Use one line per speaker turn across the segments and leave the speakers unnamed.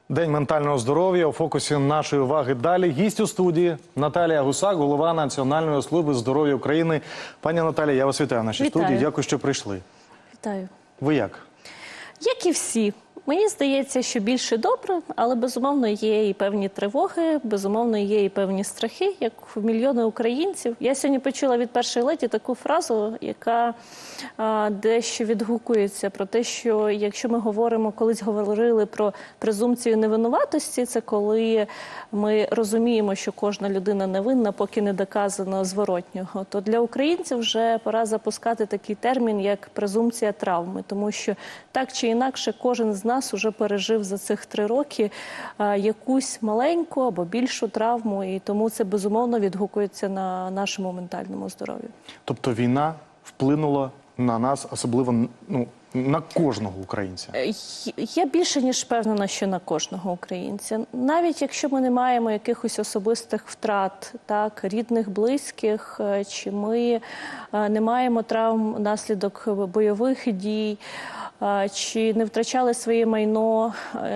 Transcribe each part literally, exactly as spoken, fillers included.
День ментального здоров'я у фокусі нашої уваги далі. Гість у студії Наталія Гусак, голова Національної служби здоров'я України. Пані Наталія, я вас вітаю в нашій
Вітаю.
студії. Дякую, що прийшли.
Вітаю.
Ви як?
Як і всі. Мені здається, що більше добре, але, безумовно, є і певні тривоги, безумовно, є і певні страхи, як у мільйони українців. Я сьогодні почула від першої леді таку фразу, яка а, дещо відгукується про те, що якщо ми говоримо, колись говорили про презумпцію невинуватості, це коли ми розуміємо, що кожна людина невинна, поки не доказано зворотнього, то для українців вже пора запускати такий термін, як презумпція травми, тому що так чи інакше кожен з нас уже пережив за цих три роки а, якусь маленьку або більшу травму, і тому це безумовно відгукується на нашому ментальному здоров'ю.
Тобто війна вплинула на нас, особливо ну, на кожного українця?
Я більше ніж впевнена, що на кожного українця. Навіть якщо ми не маємо якихось особистих втрат, так, рідних, близьких, чи ми не маємо травм внаслідок бойових дій, чи не втрачали своє майно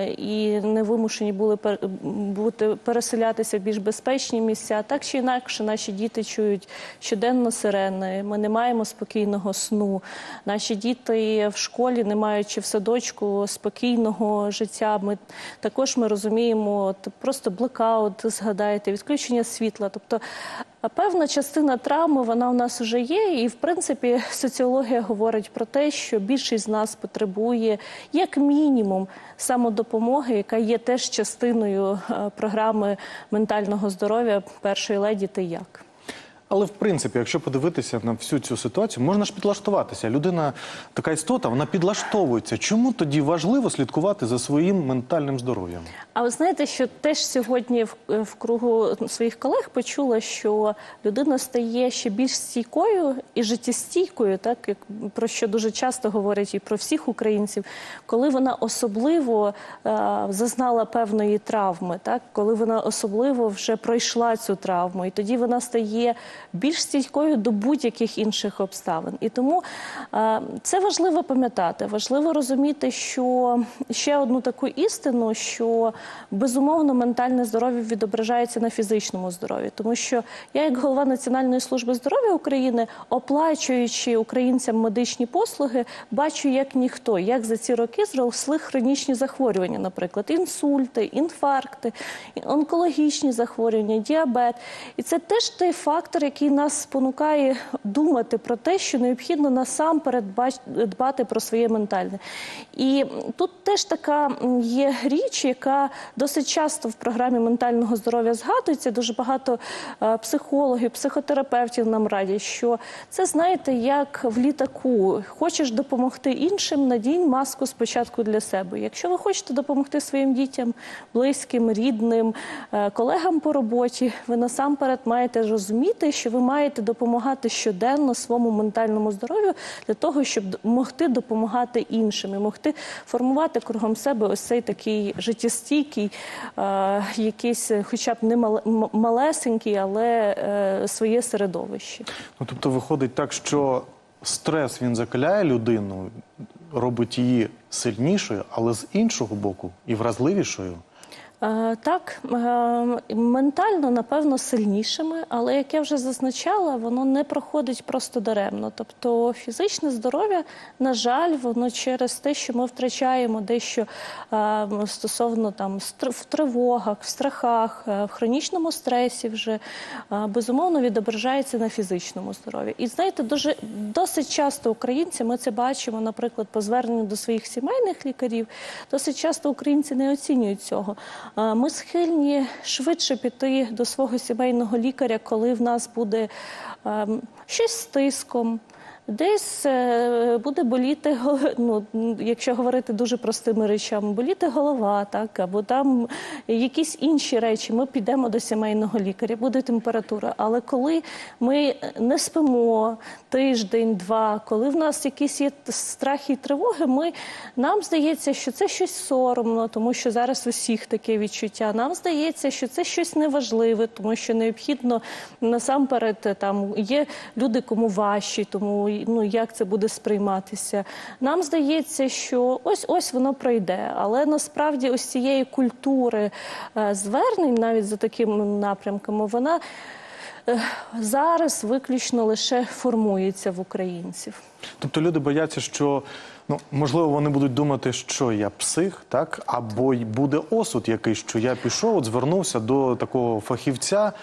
і не вимушені були бути, переселятися в більш безпечні місця. Так чи інакше наші діти чують щоденно сирени, ми не маємо спокійного сну. Наші діти в школі, не маючи в садочку спокійного життя, ми, також ми розуміємо от, просто блекаут, згадайте, відключення світла. Тобто певна частина травми, вона у нас вже є, і, в принципі, соціологія говорить про те, що більшість з нас потребує, як мінімум, самодопомоги, яка є теж частиною програми ментального здоров'я першої леді «Ти як?».
Але, в принципі, якщо подивитися на всю цю ситуацію, можна ж підлаштуватися. Людина, така істота, вона підлаштовується. Чому тоді важливо слідкувати за своїм ментальним здоров'ям? А
ви знаєте, що теж сьогодні в, в кругу своїх колег почула, що людина стає ще більш стійкою і життєстійкою, так, як, про що дуже часто говорять і про всіх українців, коли вона особливо е, зазнала певної травми, так, коли вона особливо вже пройшла цю травму, і тоді вона стає більш стійкою до будь-яких інших обставин. І тому е, це важливо пам'ятати, важливо розуміти, що ще одну таку істину, що безумовно ментальне здоров'я відображається на фізичному здоров'ї. Тому що я, як голова Національної служби здоров'я України, оплачуючи українцям медичні послуги, бачу як ніхто, як за ці роки зросли хронічні захворювання, наприклад, інсульти, інфаркти, онкологічні захворювання, діабет. І це теж той фактор, який нас спонукає думати про те, що необхідно насамперед дбати про своє ментальне. І тут теж така є річ, яка досить часто в програмі ментального здоров'я згадується. Дуже багато психологів, психотерапевтів нам радять, що це, знаєте, як в літаку. Хочеш допомогти іншим, надінь маску спочатку для себе. Якщо ви хочете допомогти своїм дітям, близьким, рідним, колегам по роботі, ви насамперед маєте розуміти, що ви маєте допомагати щоденно своєму ментальному здоров'ю для того, щоб могти допомагати іншим і могти формувати кругом себе ось цей такий життєстійкий, е, якийсь хоча б не малесенький, але е, своє середовище. Ну,
тобто виходить так, що стрес, він закаляє людину, робить її сильнішою, але з іншого боку і вразливішою?
Так, ментально, напевно, сильнішими, але, як я вже зазначала, воно не проходить просто даремно. Тобто фізичне здоров'я, на жаль, воно через те, що ми втрачаємо дещо стосовно там, в тривогах, в страхах, в хронічному стресі вже, безумовно, відображається на фізичному здоров'ї. І, знаєте, дуже, досить часто українці, ми це бачимо, наприклад, по зверненню до своїх сімейних лікарів, досить часто українці не оцінюють цього. Ми схильні швидше піти до свого сімейного лікаря, коли в нас буде е, щось з тиском, десь е, буде боліти, ну, якщо говорити дуже простими речами, боліти голова, так, або там якісь інші речі, ми підемо до сімейного лікаря, буде температура. Але коли ми не спимо тиждень, два, коли в нас якісь є страхи і тривоги, ми, нам здається, що це щось соромно, тому що зараз у всіх таке відчуття. Нам здається, що це щось неважливе, тому що необхідно насамперед, там є люди, кому важчі, тому ну, як це буде сприйматися. Нам здається, що ось-ось воно пройде, але насправді ось цієї культури е, звернень, навіть за такими напрямками, вона е, зараз виключно лише формується в українців.
Тобто люди бояться, що, ну, можливо, вони будуть думати, що я псих, так? Або й буде осуд якийсь, що я пішов, от звернувся до такого фахівця.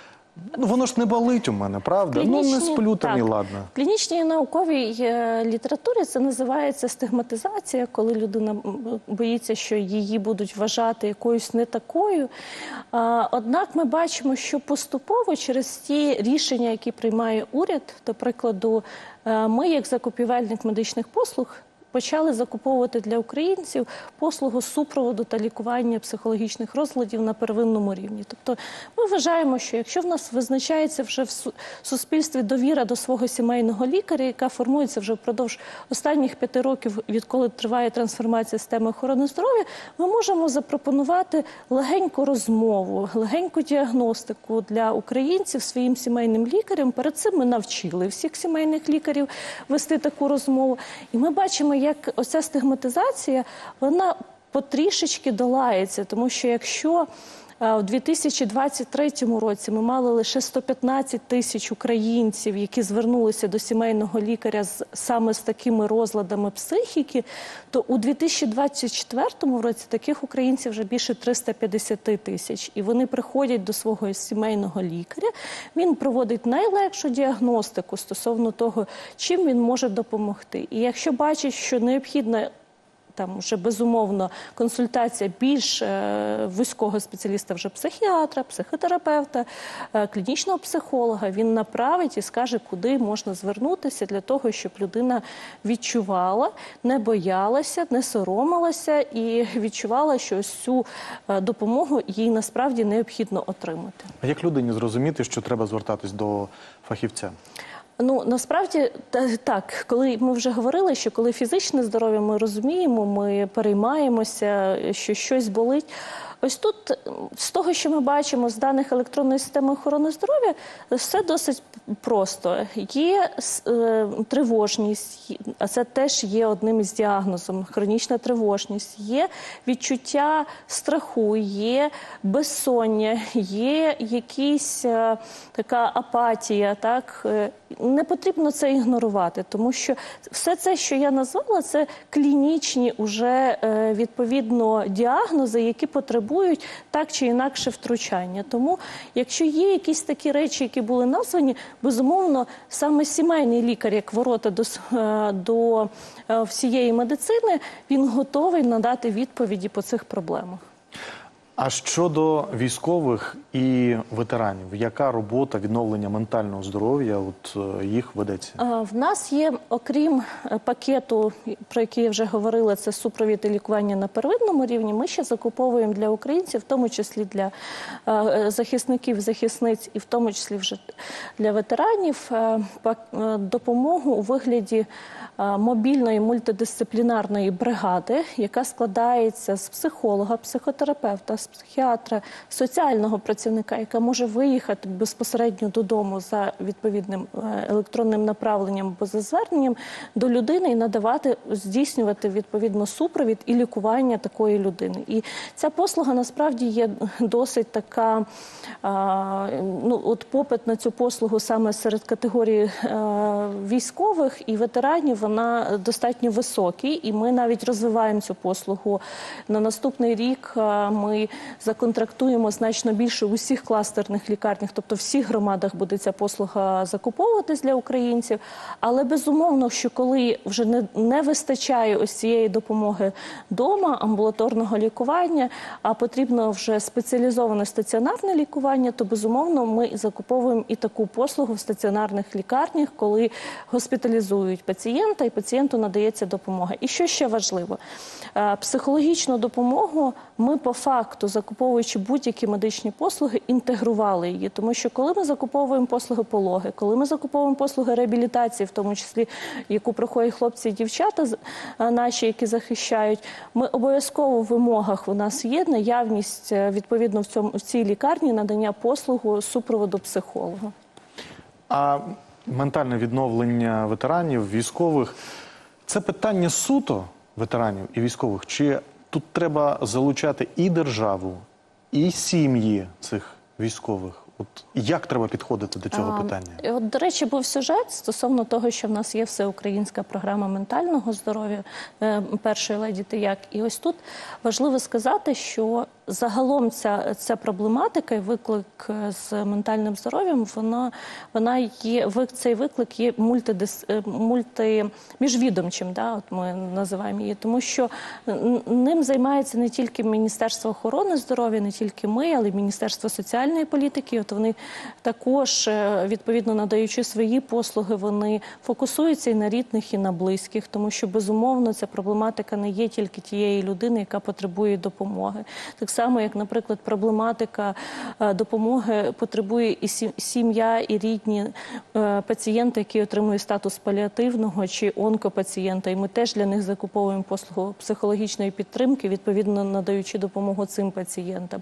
Ну, воно ж не болить у мене, правда? Ну, не сплю там і ладно.
В клінічній і науковій е, літературі це називається стигматизація, коли людина м, боїться, що її будуть вважати якоюсь не такою. А, однак ми бачимо, що поступово через ті рішення, які приймає уряд, до прикладу, е, ми, як закупівельник медичних послуг, почали закуповувати для українців послугу супроводу та лікування психологічних розладів на первинному рівні. Тобто ми вважаємо, що якщо в нас визначається вже в суспільстві довіра до свого сімейного лікаря, яка формується вже впродовж останніх п'яти років, відколи триває трансформація системи охорони здоров'я, ми можемо запропонувати легеньку розмову, легеньку діагностику для українців своїм сімейним лікарям. Перед цим ми навчили всіх сімейних лікарів вести таку розмову. І ми бачимо, як оця стигматизація, вона потрішечки долається, тому що якщо у дві тисячі двадцять третьому році ми мали лише сто п'ятнадцять тисяч українців, які звернулися до сімейного лікаря з, саме з такими розладами психіки, то у дві тисячі двадцять четвертому році таких українців вже більше триста п'ятдесят тисяч. І вони приходять до свого сімейного лікаря, він проводить найлегшу діагностику стосовно того, чим він може допомогти. І якщо бачить, що необхідно там вже безумовно консультація більш е, вузького спеціаліста, вже психіатра, психотерапевта, е, клінічного психолога, він направить і скаже, куди можна звернутися для того, щоб людина відчувала, не боялася, не соромилася і відчувала, що ось цю е, допомогу їй насправді необхідно отримати.
А як людині зрозуміти, що треба звертатись до фахівця?
Ну, насправді, так, коли ми вже говорили, що коли фізичне здоров'я ми розуміємо, ми переймаємося, що щось болить. Ось тут, з того, що ми бачимо з даних електронної системи охорони здоров'я, все досить просто. Є е, тривожність, а це теж є одним із діагнозів, хронічна тривожність, є відчуття страху, є безсоння, є якісь е, така апатія, так? Е, не потрібно це ігнорувати, тому що все це, що я назвала, це клінічні уже е, відповідно діагнози, які потребують так чи інакше втручання. Тому, якщо є якісь такі речі, які були названі, безумовно, саме сімейний лікар, як ворота до, е, до е, всієї медицини, він готовий надати відповіді по цих проблемах.
А щодо військових і ветеранів, яка робота відновлення ментального здоров'я от їх ведеться?
В нас є, окрім пакету, про який я вже говорила, це супровід і лікування на первинному рівні, ми ще закуповуємо для українців, в тому числі для захисників, захисниць і в тому числі вже для ветеранів, допомогу у вигляді мобільної мультидисциплінарної бригади, яка складається з психолога, психотерапевта, з психіатра, соціального працівника, яка може виїхати безпосередньо додому за відповідним електронним направленням або за зверненням до людини і надавати, здійснювати відповідно супровід і лікування такої людини. І ця послуга насправді є досить така, ну от попит на цю послугу саме серед категорії військових і ветеранів, вона достатньо високий, і ми навіть розвиваємо цю послугу. На наступний рік ми законтрактуємо значно більше в усіх кластерних лікарнях, тобто в всіх громадах буде ця послуга закуповуватись для українців. Але безумовно, що коли вже не, не вистачає ось цієї допомоги вдома, амбулаторного лікування, а потрібно вже спеціалізоване стаціонарне лікування, то безумовно ми закуповуємо і таку послугу в стаціонарних лікарнях, коли госпіталізують пацієнта і пацієнту надається допомога. І що ще важливо? Психологічну допомогу ми по факту, закуповуючи будь-які медичні послуги, інтегрували її. Тому що коли ми закуповуємо послуги пологи, коли ми закуповуємо послуги реабілітації, в тому числі, яку проходять хлопці і дівчата наші, які захищають, ми обов'язково в вимогах у нас є наявність, відповідно, в, цьому, в цій лікарні надання послугу супроводу психолога.
А Ментальне відновлення ветеранів, військових – це питання суто ветеранів і військових? Чи тут треба залучати і державу, і сім'ї цих військових? От як треба підходити до цього
А,
питання?
і От, до речі, був сюжет стосовно того, що в нас є всеукраїнська програма ментального здоров'я е, першої леді Тияк. І ось тут важливо сказати, що загалом ця, ця проблематика і виклик з ментальним здоров'ям, вона, вона є, цей виклик є мультидис, мульти, міжвідомчим, да, от ми називаємо її, тому що ним займається не тільки Міністерство охорони здоров'я, не тільки ми, але й Міністерство соціальної політики. От вони також, відповідно, надаючи свої послуги, вони фокусуються і на рідних, і на близьких, тому що, безумовно, ця проблематика не є тільки тієї людини, яка потребує допомоги. Так само, як, наприклад, проблематика допомоги потребує і сім'я, і рідні пацієнти, які отримують статус паліативного чи онкопацієнта, і ми теж для них закуповуємо послугу психологічної підтримки, відповідно, надаючи допомогу цим пацієнтам.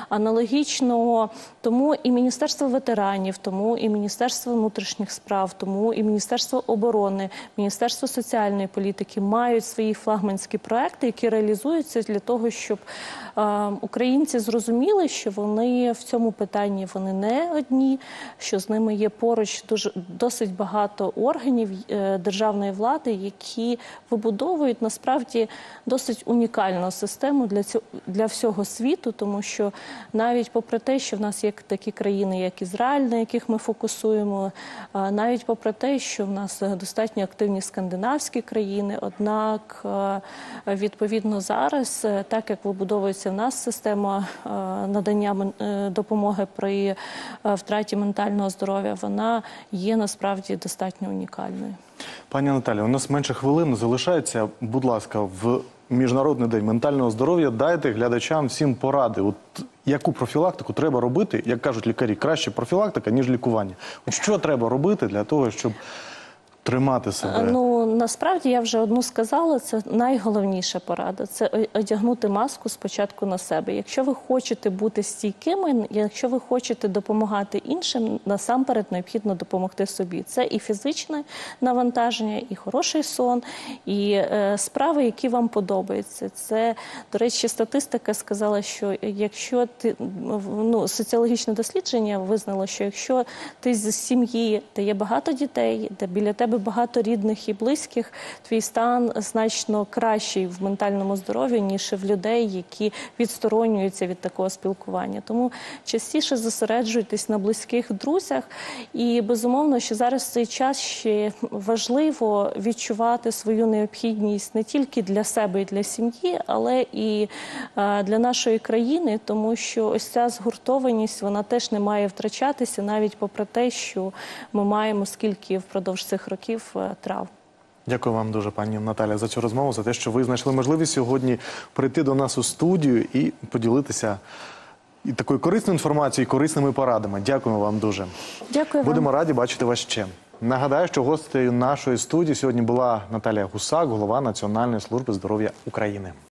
Аналогічно тому і Міністерство ветеранів, тому і Міністерство внутрішніх справ, тому і Міністерство оборони, Міністерство соціальної політики мають свої флагманські проекти, які реалізуються для того, щоб е, українці зрозуміли, що вони в цьому питанні вони не одні, що з ними є поруч дуже, досить багато органів е, державної влади, які вибудовують насправді досить унікальну систему для, цього, для всього світу, тому що навіть попри те, що в нас є такі країни, як Ізраїль, на яких ми фокусуємо, навіть попри те, що в нас достатньо активні скандинавські країни, однак, відповідно, зараз, так як вибудовується в нас система надання допомоги при втраті ментального здоров'я, вона є насправді достатньо унікальною.
Пані Наталі, у нас менше хвилин залишається. Будь ласка, в Міжнародний день ментального здоров'я дайте глядачам всім поради. От яку профілактику треба робити, як кажуть лікарі, краще профілактика, ніж лікування. От що треба робити для того, щоб тримати себе?
Ну, насправді, я вже одну сказала, це найголовніша порада. Це одягнути маску спочатку на себе. Якщо ви хочете бути стійкими, якщо ви хочете допомагати іншим, насамперед необхідно допомогти собі. Це і фізичне навантаження, і хороший сон, і е, справи, які вам подобаються. Це, до речі, статистика сказала, що якщо ти, ну, соціологічне дослідження визнало, що якщо ти з сім'ї, де є багато дітей, де біля тебе багато рідних і близьких, твій стан значно кращий в ментальному здоров'ї, ніж в людей, які відсторонюються від такого спілкування. Тому частіше зосереджуйтесь на близьких друзях. І, безумовно, що зараз в цей час ще важливо відчувати свою необхідність не тільки для себе і для сім'ї, але і для нашої країни, тому що ось ця згуртованість, вона теж не має втрачатися, навіть попри те, що ми маємо скільки впродовж цих років трав.
Дякую вам дуже, пані Наталя, за цю розмову, за те, що ви знайшли можливість сьогодні прийти до нас у студію і поділитися і такою корисною інформацією, і корисними порадами. Дякуємо вам дуже.
Дякую вам.
Будемо раді бачити вас ще. Нагадаю, що гостею нашої студії сьогодні була Наталія Гусак, голова Національної служби здоров'я України.